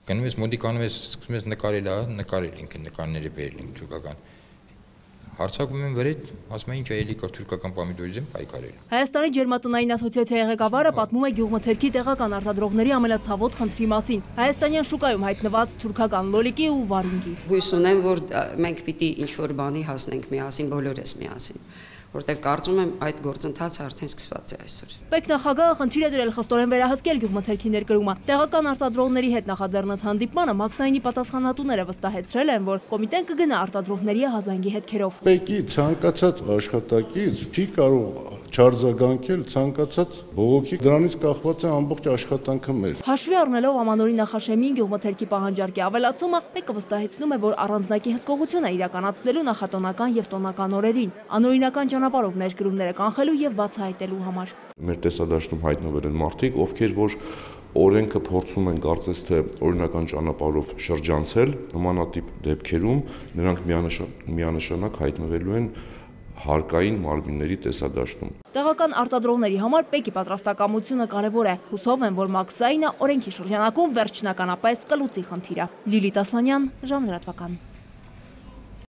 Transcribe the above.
Գնում ես մոդիկանում ես, սկսում ես նկարել ինքը նկարները բերել ենք թուրքական։ Հարցակում են վրեդ, ասում են ինչ էլի կար թուրքական պոմիդորից եմ պայքարել։ Հայաստանի ջերմատնային ասոցիացիայի ղեկավարը պատմում է գյուղմթերքի տեղական արտադրողների ամենացավոտ խնդրի մասին՝ հայաստանյան շուկայում հայտնված թուրքական լոլիկի ու վարունգի։ Հույս ունեմ, որ մենք պիտի ինչ-որ բանի հասնենք միասին, բոլորս միասին, որտեվ կարծում եմ այդ գործընթացը արդեն սկսված է այսօր։ Պետնախագահը խնդիր է դրել խստորեն վերահսկել գյուղմթերքի ներկրումը։ Տեղական արտադրողների հետ նախաձեռնած հանդիպմանը Մաքսայինի պատասխանատուները վստահեցրել են, որ կոմիտեն կգնա արտադրողների ահազանգի հետքերով։ Պեկի ցանկացած աշխատակից չի կարող չարձագանքել ցանկացած բողոքի, դրանից կախված է ամբողջ աշխատանքը մեր։ Հաշվի առնելով ամանորի նախաշեմին գյուղմթերքի պահանջարկի ավելացումը, մեկը վստահեցնում է, որ առանձնակի հսկողություն է իրականացնելու նախատոնական եւ տոնական օրերին, անօրինական ճանապարհով ներկրումները կանխելու եւ բացահայտելու համար։ Մեր տեսադաշտում հայտնվել են մարդիկ, ովքեր որ օրենքը փորձում են կարծես թե օրինական ճանապարհով շրջանցել, նմանատիպ դեպքերում նրանք միանշանակ հայտնվելու են հարկային մարմինների տեսադաշտում։ Տեղական արտադրողների համար պեկի պատրաստակամությունը կարևոր է։ Հուսով են, որ Մաքսայինը օրենքի շրջանակում վերջնականապես կլուծի խնդիրը։ Լիլիթ Ասլանյան, ժամը լրատվական։